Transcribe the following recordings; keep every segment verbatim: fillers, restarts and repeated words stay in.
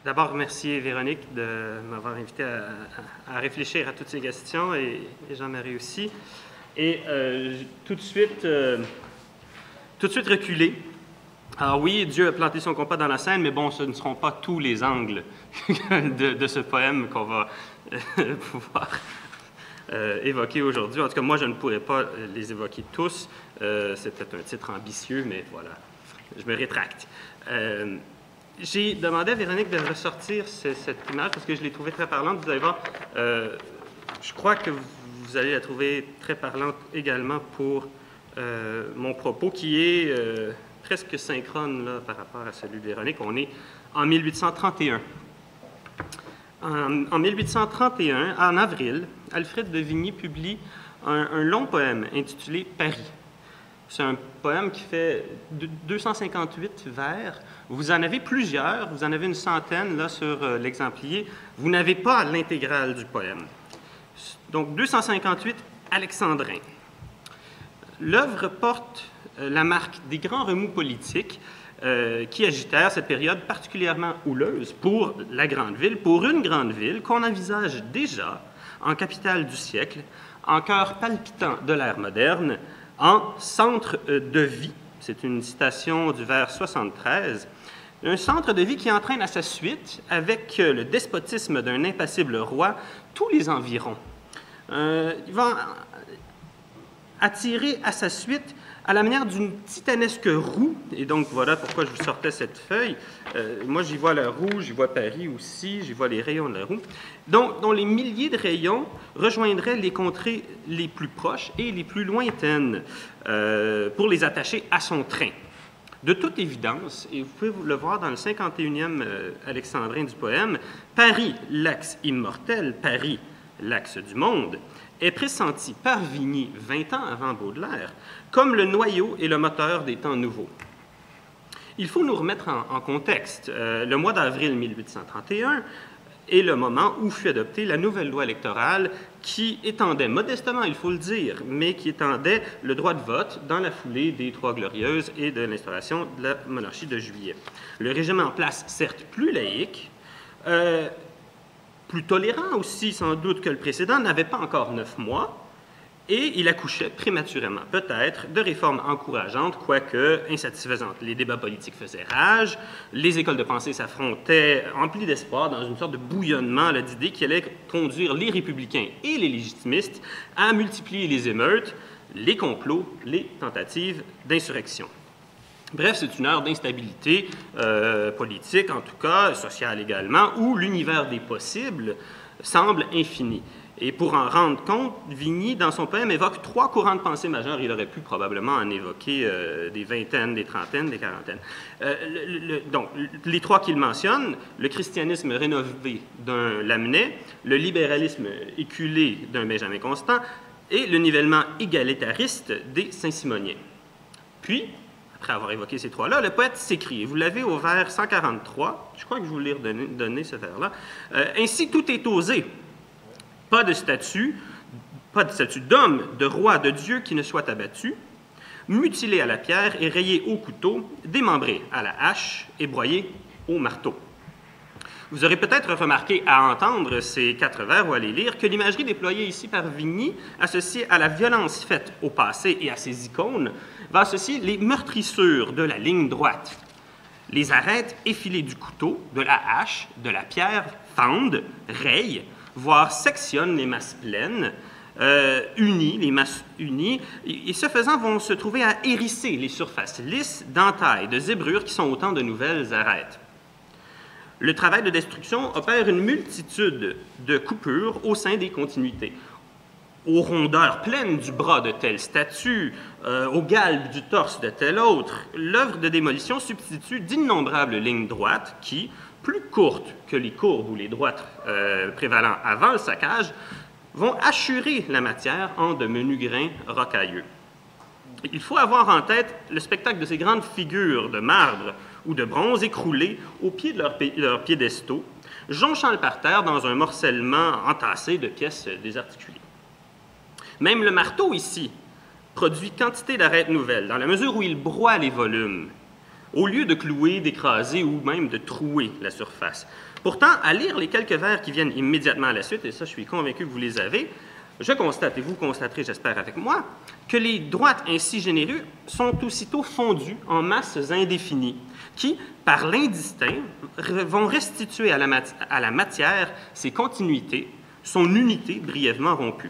d'abord remercier Véronique de m'avoir invité à, à, à réfléchir à toutes ces questions et, et Jean-Marie aussi. Et euh, tout de suite, euh, tout de suite reculer. Alors oui, Dieu a planté son compas dans la Seine, mais bon, ce ne seront pas tous les angles de, de ce poème qu'on va euh, pouvoir euh, évoquer aujourd'hui. En tout cas, moi, je ne pourrais pas les évoquer tous. Euh, c'est peut-être un titre ambitieux, mais voilà, je me rétracte. Euh, J'ai demandé à Véronique de ressortir ce, cette image parce que je l'ai trouvée très parlante. Vous allez voir, euh, je crois que vous allez la trouver très parlante également pour euh, mon propos qui est euh, presque synchrone là, par rapport à celui de Véronique. On est en mille huit cent trente et un. En, en mille huit cent trente et un, en avril, Alfred de Vigny publie un, un long poème intitulé « Paris ». C'est un poème qui fait deux cent cinquante-huit vers. Vous en avez plusieurs, vous en avez une centaine là sur euh, l'exemplier. Vous n'avez pas l'intégrale du poème. Donc deux cent cinquante-huit alexandrins. L'œuvre porte euh, la marque des grands remous politiques euh, qui agitèrent cette période particulièrement houleuse pour la grande ville, pour une grande ville qu'on envisage déjà en capitale du siècle, en cœur palpitant de l'ère moderne, en centre de vie, c'est une citation du vers soixante-treize, un centre de vie qui entraîne à sa suite, avec le despotisme d'un impassible roi, tous les environs. Euh, il va attirer à sa suite à la manière d'une titanesque roue, et donc voilà pourquoi je vous sortais cette feuille. Euh, moi, j'y vois la roue, j'y vois Paris aussi, j'y vois les rayons de la roue, dont, dont les milliers de rayons rejoindraient les contrées les plus proches et les plus lointaines euh, pour les attacher à son train. De toute évidence, et vous pouvez le voir dans le cinquante et unième euh, alexandrin du poème, Paris, l'axe immortel, Paris, l'axe du monde, est pressenti par Vigny, vingt ans avant Baudelaire, comme le noyau et le moteur des temps nouveaux. Il faut nous remettre en, en contexte. Euh, le mois d'avril mille huit cent trente et un est le moment où fut adoptée la nouvelle loi électorale qui étendait, modestement il faut le dire, mais qui étendait le droit de vote dans la foulée des Trois Glorieuses et de l'instauration de la monarchie de Juillet. Le régime en place, certes plus laïque, euh, plus tolérant aussi sans doute que le précédent, n'avait pas encore neuf mois, et il accouchait prématurément, peut-être, de réformes encourageantes, quoique insatisfaisantes. Les débats politiques faisaient rage, les écoles de pensée s'affrontaient, emplies d'espoir, dans une sorte de bouillonnement d'idées qui allait conduire les républicains et les légitimistes à multiplier les émeutes, les complots, les tentatives d'insurrection. Bref, c'est une heure d'instabilité euh, politique, en tout cas, sociale également, où l'univers des possibles semble infini. Et pour en rendre compte, Vigny, dans son poème, évoque trois courants de pensée majeurs. Il aurait pu probablement en évoquer euh, des vingtaines, des trentaines, des quarantaines. Euh, le, le, donc, les trois qu'il mentionne, le christianisme rénové d'un Lamennais, le libéralisme éculé d'un Benjamin Constant et le nivellement égalitariste des Saint-Simoniens. Puis, après avoir évoqué ces trois-là, le poète s'écrit, et vous l'avez au vers cent quarante-trois, je crois que je vous l'ai redonné donné, ce vers-là, euh, « Ainsi tout est osé, pas de statut, pas de statut d'homme, de roi, de Dieu qui ne soit abattu, mutilé à la pierre et rayé au couteau, démembré à la hache et broyé au marteau. » Vous aurez peut-être remarqué à entendre ces quatre vers ou à les lire que l'imagerie déployée ici par Vigny, associée à la violence faite au passé et à ses icônes, va associer les meurtrissures de la ligne droite. Les arêtes effilées du couteau, de la hache, de la pierre fendent, rayent, voire sectionnent les masses pleines, euh, unies, les masses unies, et, et ce faisant vont se trouver à hérisser les surfaces lisses d'entailles, de zébrures qui sont autant de nouvelles arêtes. Le travail de destruction opère une multitude de coupures au sein des continuités. Aux rondeurs pleines du bras de telle statue, euh, aux galbes du torse de tel autre, l'œuvre de démolition substitue d'innombrables lignes droites qui, plus courtes que les courbes ou les droites euh, prévalant avant le saccage, vont hachurer la matière en de menus grains rocailleux. Il faut avoir en tête le spectacle de ces grandes figures de marbre ou de bronze écroulées au pied de leurs leur piédestaux, jonchant le parterre dans un morcellement entassé de pièces désarticulées. Même le marteau, ici, produit quantité d'arêtes nouvelles, dans la mesure où il broie les volumes. au lieu de clouer, d'écraser ou même de trouer la surface. Pourtant, à lire les quelques vers qui viennent immédiatement à la suite, et ça je suis convaincu que vous les avez, je constate, et vous constaterez, j'espère avec moi, que les droites ainsi généreux sont aussitôt fondus en masses indéfinies, qui, par l'indistinct, vont restituer à la, mat à la matière ses continuités, son unité brièvement rompue.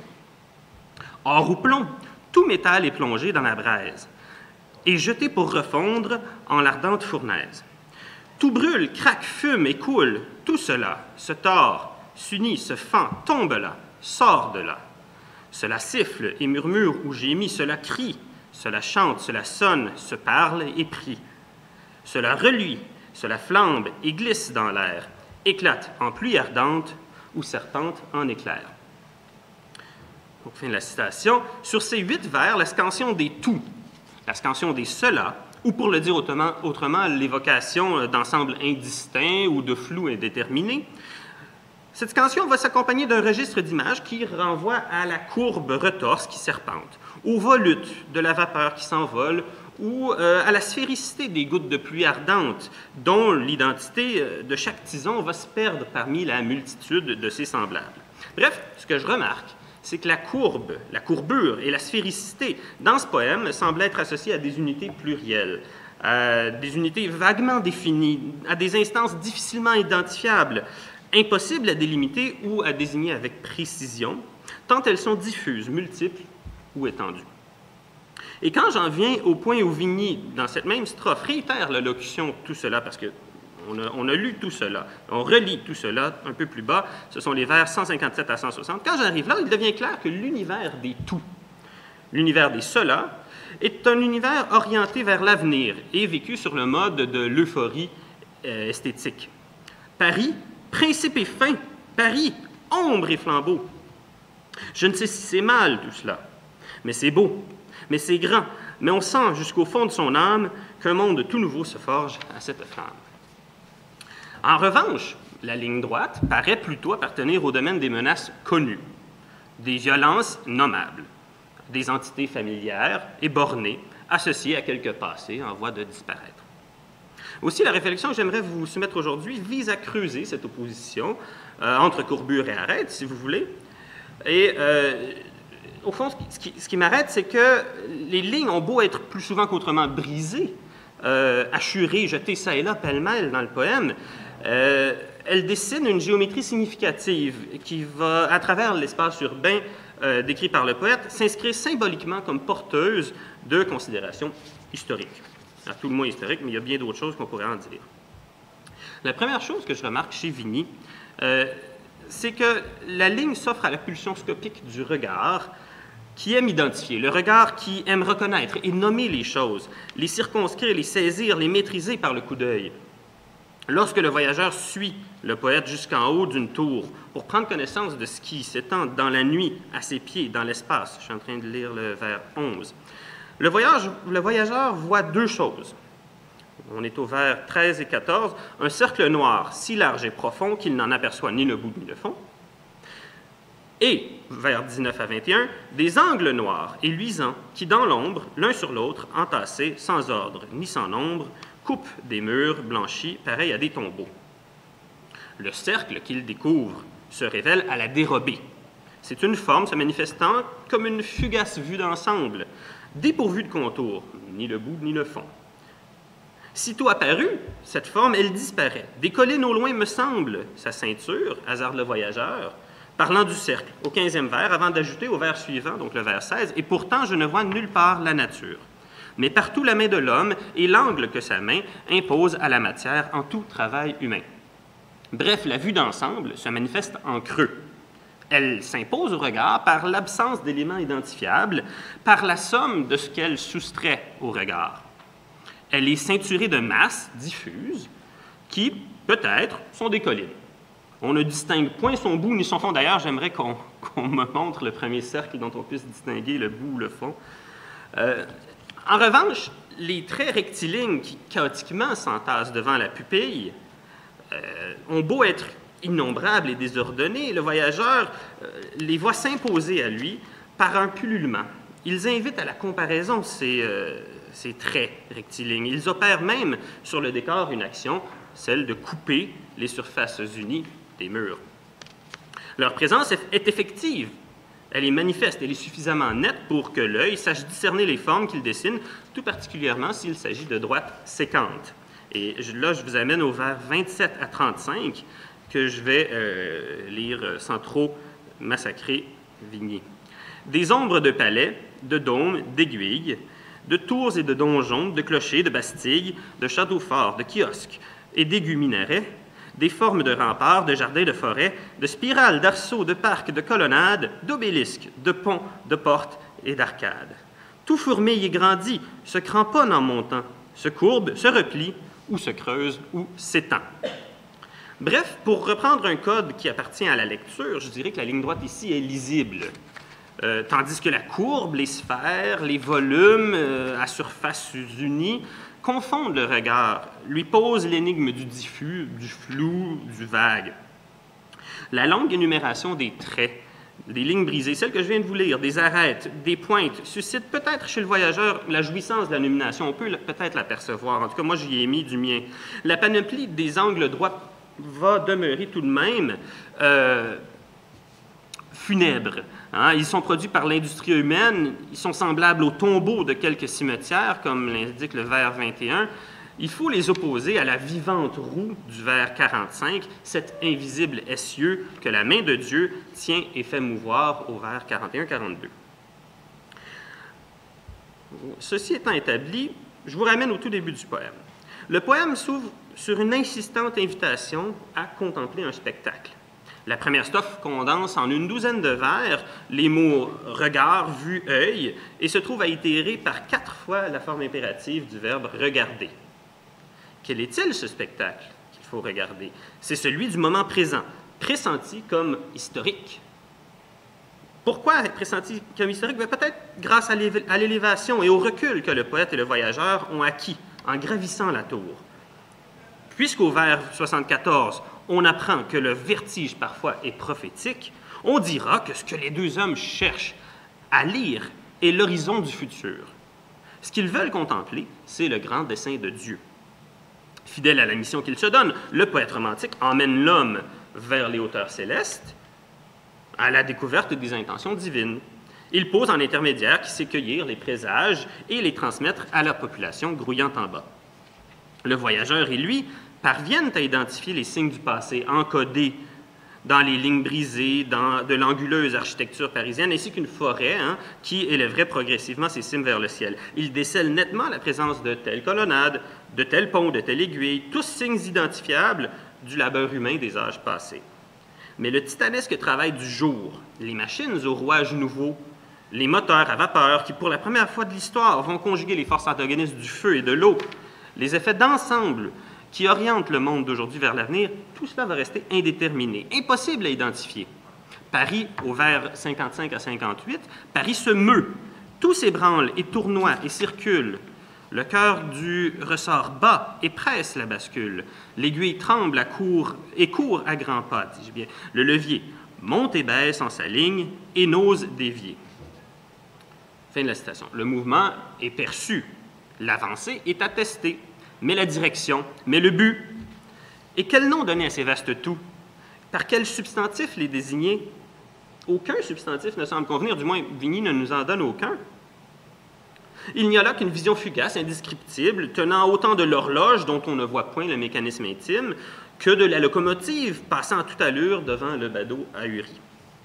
Or ou plomb, tout métal est plongé dans la braise et jeté pour refondre en l'ardente fournaise. Tout brûle, craque, fume et coule, tout cela se tord, s'unit, se fend, tombe là, sort de là. Cela siffle et murmure ou gémit, cela crie, cela chante, cela sonne, se parle et prie. Cela reluit, cela flambe et glisse dans l'air, éclate en pluie ardente ou serpente en éclair. Donc, fin de la citation. Sur ces huit vers, la scansion des tout, la scansion des cela, ou pour le dire autrement, autrement l'évocation d'ensembles indistincts ou de flous indéterminés, cette scansion va s'accompagner d'un registre d'images qui renvoie à la courbe retorse qui serpente, aux volutes de la vapeur qui s'envole ou euh, à la sphéricité des gouttes de pluie ardentes, dont l'identité de chaque tison va se perdre parmi la multitude de ses semblables. Bref, ce que je remarque, c'est que la courbe, la courbure et la sphéricité dans ce poème semblent être associées à des unités plurielles, à des unités vaguement définies, à des instances difficilement identifiables, impossibles à délimiter ou à désigner avec précision, tant elles sont diffuses, multiples ou étendues. Et quand j'en viens au point où Vigny, dans cette même strophe, réitère la locution « tout cela », parce qu'on a, on a lu tout cela, on relit tout cela un peu plus bas, ce sont les vers cent cinquante-sept à cent soixante. Quand j'arrive là, il devient clair que l'univers des tout, l'univers des cela, est un univers orienté vers l'avenir et vécu sur le mode de l'euphorie euh, esthétique. Paris, principe et fin, Paris, ombre et flambeau. Je ne sais si c'est mal tout cela, mais c'est beau, mais c'est grand, mais on sent jusqu'au fond de son âme qu'un monde tout nouveau se forge à cette flamme. En revanche, la ligne droite paraît plutôt appartenir au domaine des menaces connues, des violences nommables, des entités familières et bornées associées à quelque passé en voie de disparaître. Aussi, la réflexion que j'aimerais vous soumettre aujourd'hui vise à creuser cette opposition euh, entre courbure et arête, si vous voulez. Et euh, au fond, ce qui, ce qui m'arrête, c'est que les lignes ont beau être plus souvent qu'autrement brisées, euh, hachurées, jetées ça et là, pêle-mêle dans le poème, euh, elles dessinent une géométrie significative qui va, à travers l'espace urbain euh, décrit par le poète, s'inscrire symboliquement comme porteuse de considérations historiques. À tout le moins historique, mais il y a bien d'autres choses qu'on pourrait en dire. La première chose que je remarque chez Vigny, euh, c'est que la ligne s'offre à la pulsion scopique du regard qui aime identifier, le regard qui aime reconnaître et nommer les choses, les circonscrire, les saisir, les maîtriser par le coup d'œil. Lorsque le voyageur suit le poète jusqu'en haut d'une tour pour prendre connaissance de ce qui s'étend dans la nuit à ses pieds, dans l'espace, je suis en train de lire le vers onze, Le, voyage, le voyageur voit deux choses. On est au vers treize et quatorze. Un cercle noir si large et profond qu'il n'en aperçoit ni le bout ni le fond. Et, vers dix-neuf à vingt et un, des angles noirs et luisants qui, dans l'ombre, l'un sur l'autre, entassés, sans ordre ni sans nombre, coupent des murs blanchis pareils à des tombeaux. Le cercle qu'il découvre se révèle à la dérobée. C'est une forme se manifestant comme une fugace vue d'ensemble, dépourvue de contour, ni le bout ni le fond. Sitôt apparue, cette forme, elle disparaît. Des collines au loin me semble sa ceinture, hasarde le voyageur, parlant du cercle, au quinzième vers, avant d'ajouter au vers suivant, donc le vers seize, et pourtant je ne vois nulle part la nature, mais partout la main de l'homme et l'angle que sa main impose à la matière en tout travail humain. Bref, la vue d'ensemble se manifeste en creux. Elle s'impose au regard par l'absence d'éléments identifiables, par la somme de ce qu'elle soustrait au regard. Elle est ceinturée de masses diffuses qui, peut-être, sont des collines. On ne distingue point son bout ni son fond. D'ailleurs, j'aimerais qu'on qu'on me montre le premier cercle dont on puisse distinguer le bout ou le fond. Euh, en revanche, les traits rectilignes qui chaotiquement s'entassent devant la pupille euh, ont beau être innombrables et désordonnés, le voyageur euh, les voit s'imposer à lui par un pullulement. Ils invitent à la comparaison ces, euh, ces traits rectilignes. Ils opèrent même sur le décor une action, celle de couper les surfaces unies des murs. Leur présence est effective, elle est manifeste, elle est suffisamment nette pour que l'œil sache discerner les formes qu'ils dessinent, tout particulièrement s'il s'agit de droites séquentes. Et là, je vous amène au vers vingt-sept à trente-cinq, que je vais euh, lire sans trop massacrer Vigny. Des ombres de palais, de dômes, d'aiguilles, de tours et de donjons, de clochers, de bastilles, de châteaux forts, de kiosques et d'aigus minarets, des formes de remparts, de jardins, de forêts, de spirales, d'arceaux, de parcs, de colonnades, d'obélisques, de ponts, de portes et d'arcades. Tout fourmille et grandit, se cramponne en montant, se courbe, se replie, ou se creuse, ou s'étend. Bref, pour reprendre un code qui appartient à la lecture, je dirais que la ligne droite ici est lisible. Euh, tandis que la courbe, les sphères, les volumes euh, à surface unie confondent le regard, lui posent l'énigme du diffus, du flou, du vague. La longue énumération des traits, des lignes brisées, celles que je viens de vous lire, des arêtes, des pointes, suscite peut-être chez le voyageur la jouissance de la nomination. On peut peut-être l'apercevoir. En tout cas, moi, j'y ai mis du mien. La panoplie des angles droits va demeurer tout de même euh, funèbre. Hein? Ils sont produits par l'industrie humaine, ils sont semblables aux tombeaux de quelques cimetières, comme l'indique le vers vingt et un. Il faut les opposer à la vivante roue du vers quarante-cinq, cet invisible essieu que la main de Dieu tient et fait mouvoir au vers quarante et un quarante-deux. Ceci étant établi, je vous ramène au tout début du poème. Le poème s'ouvre sur une insistante invitation à contempler un spectacle. La première strophe condense en une douzaine de vers les mots « regard »,« vue »,« œil » et se trouve à itérer par quatre fois la forme impérative du verbe « regarder ». Quel est-il, ce spectacle qu'il faut regarder? C'est celui du moment présent, pressenti comme historique. Pourquoi pressenti comme historique? Peut-être grâce à l'élévation et au recul que le poète et le voyageur ont acquis en gravissant la tour. Puisqu'au vers soixante-quatorze, on apprend que le vertige parfois est prophétique, on dira que ce que les deux hommes cherchent à lire est l'horizon du futur. Ce qu'ils veulent contempler, c'est le grand dessein de Dieu. Fidèle à la mission qu'il se donne, le poète romantique emmène l'homme vers les hauteurs célestes, à la découverte des intentions divines. Il pose en intermédiaire qui sait cueillir les présages et les transmettre à la population grouillant en bas. Le voyageur et lui parviennent à identifier les signes du passé encodés dans les lignes brisées dans de l'anguleuse architecture parisienne, ainsi qu'une forêt hein, qui élèverait progressivement ses cimes vers le ciel. Ils décèlent nettement la présence de telle colonnade, de tel pont, de telle aiguille, tous signes identifiables du labeur humain des âges passés. Mais le titanesque travail du jour, les machines au rouage nouveau, les moteurs à vapeur qui, pour la première fois de l'histoire, vont conjuguer les forces antagonistes du feu et de l'eau, les effets d'ensemble qui orientent le monde d'aujourd'hui vers l'avenir, tout cela va rester indéterminé, impossible à identifier. Paris, au vers cinquante-cinq à cinquante-huit, Paris se meut, tout s'ébranle et tournoie et circule. Le cœur du ressort bat et presse la bascule. L'aiguille tremble à court, et court à grands pas, dis-je bien. Le levier monte et baisse en sa ligne et n'ose dévier. Fin de la citation. Le mouvement est perçu, l'avancée est attestée, mais la direction, mais le but. Et quel nom donner à ces vastes tout? Par quel substantif les désigner? Aucun substantif ne semble convenir, du moins Vigny ne nous en donne aucun. Il n'y a là qu'une vision fugace, indescriptible, tenant autant de l'horloge dont on ne voit point le mécanisme intime, que de la locomotive passant à toute allure devant le badaud ahuri.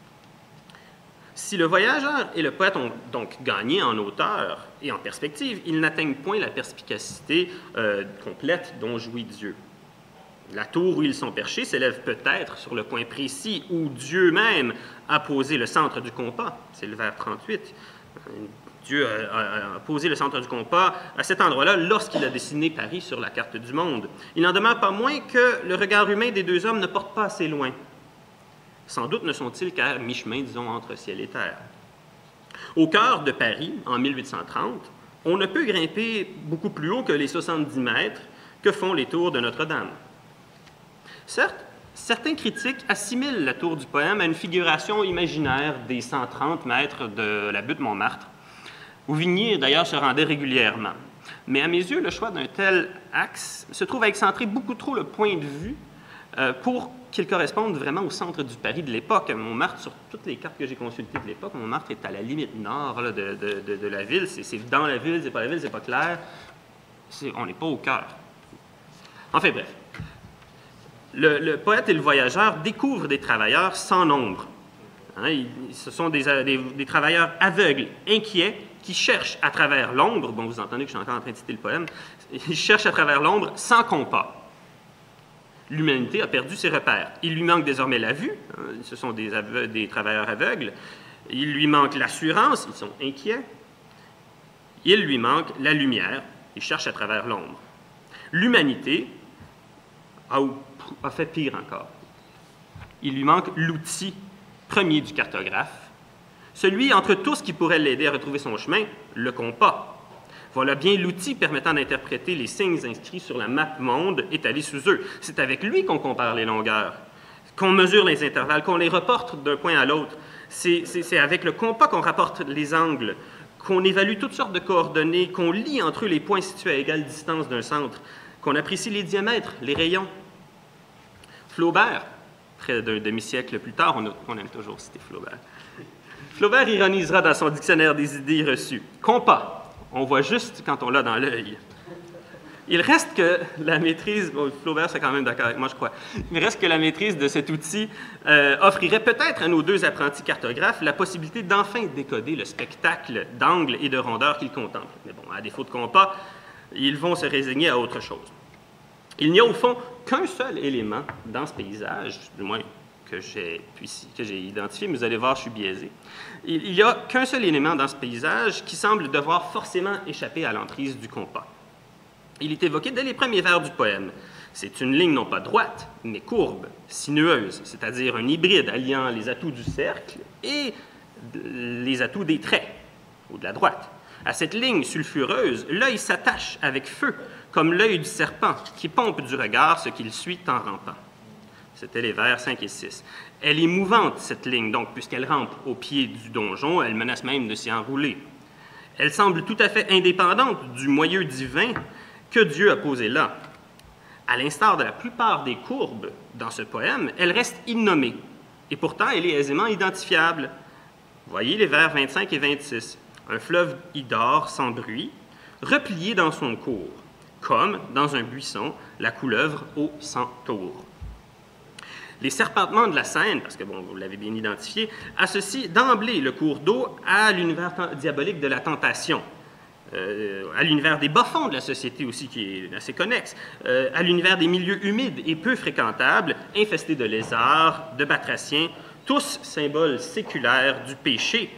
Si le voyageur et le poète ont donc gagné en hauteur et en perspective, ils n'atteignent point la perspicacité euh, complète dont jouit Dieu. La tour où ils sont perchés s'élève peut-être sur le point précis où Dieu même a posé le centre du compas, c'est le vers trente-huit. Dieu a, a posé le centre du compas à cet endroit-là lorsqu'il a dessiné Paris sur la carte du monde. Il n'en demeure pas moins que le regard humain des deux hommes ne porte pas assez loin. Sans doute ne sont-ils qu'à mi-chemin, disons, entre ciel et terre. Au cœur de Paris, en mille huit cent trente, on ne peut grimper beaucoup plus haut que les soixante-dix mètres que font les tours de Notre-Dame. Certes, certains critiques assimilent la tour du poème à une figuration imaginaire des cent trente mètres de la butte Montmartre, où Vigny d'ailleurs se rendait régulièrement. Mais à mes yeux, le choix d'un tel axe se trouve à excentrer beaucoup trop le point de vue euh, pour qu'il corresponde vraiment au centre du Paris de l'époque. Montmartre, sur toutes les cartes que j'ai consultées de l'époque, Montmartre est à la limite nord là, de, de, de, de la ville. C'est dans la ville, c'est pas la ville, c'est pas clair. On n'est pas au cœur. Enfin bref. Le, le poète et le voyageur découvrent des travailleurs sans nombre. Hein, ils, ce sont des, des, des travailleurs aveugles, inquiets, qui cherchent à travers l'ombre. Bon, vous entendez que je suis encore en train de citer le poème. Ils cherchent à travers l'ombre sans compas. L'humanité a perdu ses repères. Il lui manque désormais la vue, hein, ce sont des, des travailleurs aveugles. Il lui manque l'assurance, ils sont inquiets. Il lui manque la lumière, ils cherchent à travers l'ombre. L'humanité a, a fait pire encore. Il lui manque l'outil premier du cartographe, celui entre tous qui pourrait l'aider à retrouver son chemin, le compas. Voilà bien l'outil permettant d'interpréter les signes inscrits sur la map monde étalée sous eux. C'est avec lui qu'on compare les longueurs, qu'on mesure les intervalles, qu'on les reporte d'un point à l'autre. C'est avec le compas qu'on rapporte les angles, qu'on évalue toutes sortes de coordonnées, qu'on lie entre eux les points situés à égale distance d'un centre, qu'on apprécie les diamètres, les rayons. Flaubert, près d'un demi-siècle plus tard, on, a, on aime toujours citer Flaubert, Flaubert ironisera dans son dictionnaire des idées reçues. Compas. On voit juste quand on l'a dans l'œil. Il reste que la maîtrise, bon, Flaubert c'est quand même d'accord avec moi, je crois, il reste que la maîtrise de cet outil euh, offrirait peut-être à nos deux apprentis cartographes la possibilité d'enfin décoder le spectacle d'angles et de rondeurs qu'ils contemplent. Mais bon, à défaut de compas, ils vont se résigner à autre chose. Il n'y a au fond qu'un seul élément dans ce paysage, du moins que j'ai identifié, mais vous allez voir, je suis biaisé. Il n'y a qu'un seul élément dans ce paysage qui semble devoir forcément échapper à l'emprise du compas. Il est évoqué dès les premiers vers du poème. C'est une ligne non pas droite, mais courbe, sinueuse, c'est-à-dire un hybride alliant les atouts du cercle et les atouts des traits, ou de la droite. À cette ligne sulfureuse, l'œil s'attache avec feu, comme l'œil du serpent, qui pompe du regard ce qu'il suit en rampant. C'était les vers cinq et six. Elle est mouvante, cette ligne, donc, puisqu'elle rampe au pied du donjon, elle menace même de s'y enrouler. Elle semble tout à fait indépendante du moyeu divin que Dieu a posé là. À l'instar de la plupart des courbes dans ce poème, elle reste innommée, et pourtant elle est aisément identifiable. Voyez les vers vingt-cinq et vingt-six. Un fleuve y dort sans bruit, replié dans son cours, comme, dans un buisson, la couleuvre au centaure. Les serpentements de la Seine, parce que bon, vous l'avez bien identifié, associent d'emblée le cours d'eau à l'univers diabolique de la tentation, euh, à l'univers des bas-fonds de la société aussi, qui est assez connexe, euh, à l'univers des milieux humides et peu fréquentables, infestés de lézards, de batraciens, tous symboles séculaires du péché,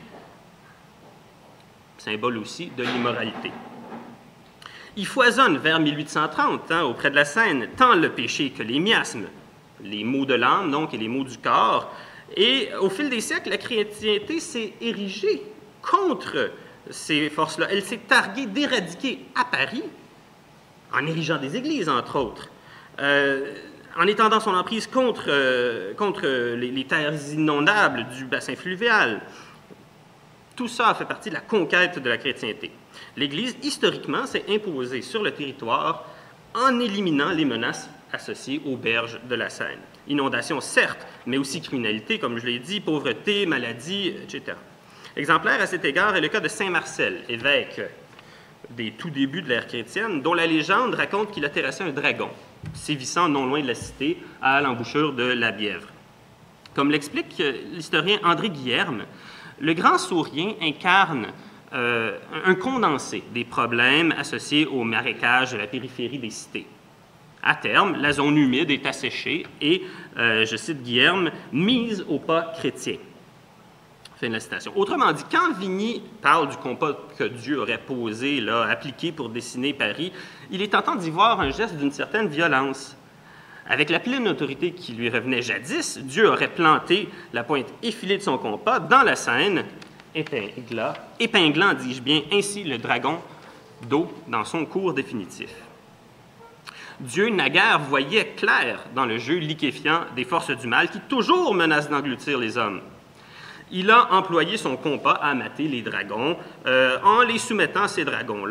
symbole aussi de l'immoralité. Il foisonne vers mille huit cent trente, hein, auprès de la Seine, tant le péché que les miasmes, les maux de l'âme, donc, et les maux du corps. Et au fil des siècles, la chrétienté s'est érigée contre ces forces-là. Elle s'est targuée d'éradiquer à Paris, en érigeant des églises, entre autres, euh, en étendant son emprise contre, euh, contre les, les terres inondables du bassin fluvial. Tout ça a fait partie de la conquête de la chrétienté. L'Église, historiquement, s'est imposée sur le territoire en éliminant les menaces associées aux berges de la Seine. Inondations, certes, mais aussi criminalité, comme je l'ai dit, pauvreté, maladie, et cetera. Exemplaire à cet égard est le cas de Saint Marcel, évêque des tout débuts de l'ère chrétienne, dont la légende raconte qu'il a terrassé un dragon, sévissant non loin de la cité, à l'embouchure de la Bièvre. Comme l'explique l'historien André Guilherme, le grand saurien incarne euh, un condensé des problèmes associés au marécage de la périphérie des cités. À terme, la zone humide est asséchée et, euh, je cite Guilherme, mise au pas chrétien. Fin de la citation. Autrement dit, quand Vigny parle du compas que Dieu aurait posé, là, appliqué pour dessiner Paris, il est tentant d'y voir un geste d'une certaine violence. Avec la pleine autorité qui lui revenait jadis, Dieu aurait planté la pointe effilée de son compas dans la Seine, épinglant, épinglant, dis-je bien, ainsi le dragon d'eau dans son cours définitif. Dieu naguère voyait clair dans le jeu liquéfiant des forces du mal qui toujours menacent d'engloutir les hommes. Il a employé son compas à mater les dragons, euh, en les soumettant, ces dragons-là,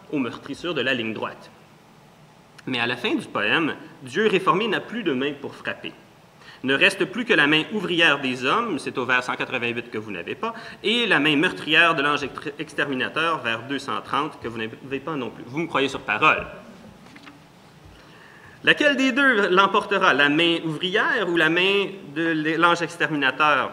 aux meurtrissures de la ligne droite. Mais à la fin du poème, Dieu réformé n'a plus de main pour frapper. Ne reste plus que la main ouvrière des hommes, c'est au vers cent quatre-vingt-huit que vous n'avez pas, et la main meurtrière de l'ange exterminateur, vers deux cent trente, que vous n'avez pas non plus. Vous me croyez sur parole. Laquelle des deux l'emportera, la main ouvrière ou la main de l'ange exterminateur?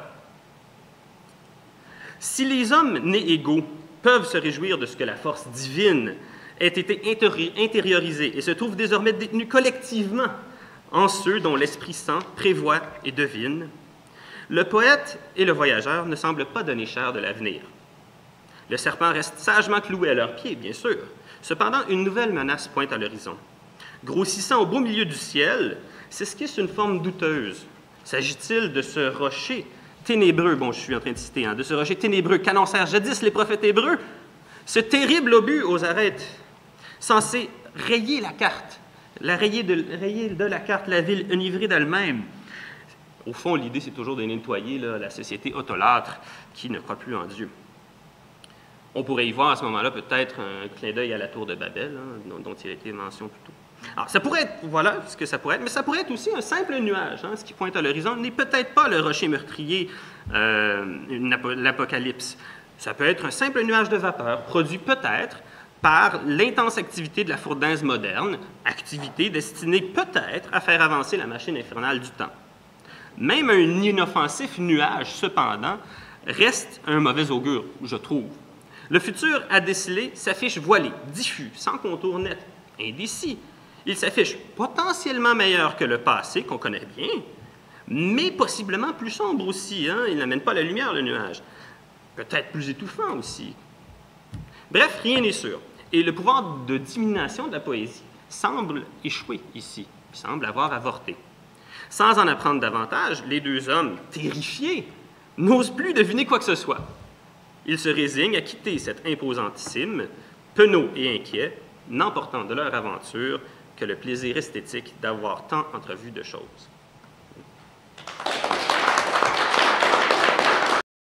Si les hommes nés égaux peuvent se réjouir de ce que la force divine ait été intériorisée et se trouve désormais détenue collectivement en ceux dont l'Esprit Saint prévoit et devine, le poète et le voyageur ne semblent pas donner cher de l'avenir. Le serpent reste sagement cloué à leurs pieds, bien sûr. Cependant, une nouvelle menace pointe à l'horizon. Grossissant au beau milieu du ciel, s'esquisse une forme douteuse. S'agit-il de ce rocher ténébreux, bon, je suis en train de citer, hein, de ce rocher ténébreux qu'annoncèrent jadis les prophètes hébreux, ce terrible obus aux arêtes, censé rayer la carte, la rayer de, rayer de la carte la ville enivrée d'elle-même. Au fond, l'idée, c'est toujours de nettoyer là, la société autolâtre qui ne croit plus en Dieu. On pourrait y voir à ce moment-là peut-être un clin d'œil à la tour de Babel, hein, dont, dont il a été mention plus tôt. Alors, ça pourrait être, voilà ce que ça pourrait être, mais ça pourrait être aussi un simple nuage. Hein, ce qui pointe à l'horizon n'est peut-être pas le rocher meurtrier, euh, l'Apocalypse. Ça peut être un simple nuage de vapeur, produit peut-être par l'intense activité de la fournaise moderne, activité destinée peut-être à faire avancer la machine infernale du temps. Même un inoffensif nuage, cependant, reste un mauvais augure, je trouve. Le futur à déceler s'affiche voilé, diffus, sans contour net, indécis. Il s'affiche potentiellement meilleur que le passé, qu'on connaît bien, mais possiblement plus sombre aussi. Hein? Il n'amène pas la lumière, le nuage. Peut-être plus étouffant aussi. Bref, rien n'est sûr. Et le pouvoir de divination de la poésie semble échouer ici, semble avoir avorté. Sans en apprendre davantage, les deux hommes, terrifiés, n'osent plus deviner quoi que ce soit. Ils se résignent à quitter cette imposante cime, penauds et inquiets, n'emportant de leur aventure que le plaisir esthétique d'avoir tant entrevu de choses.